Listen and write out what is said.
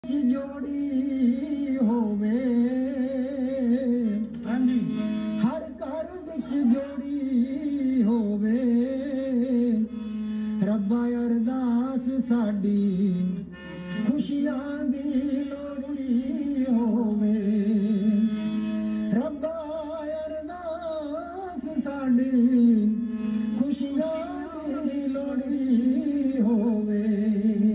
जोड़ी होवे हाँ जी हर घर विच जोड़ी होवे रब्बा अरदास साडी खुशियां दी लोड़ी होवे रब्बा अरदास साडी खुशियां दी लोड़ी होवे।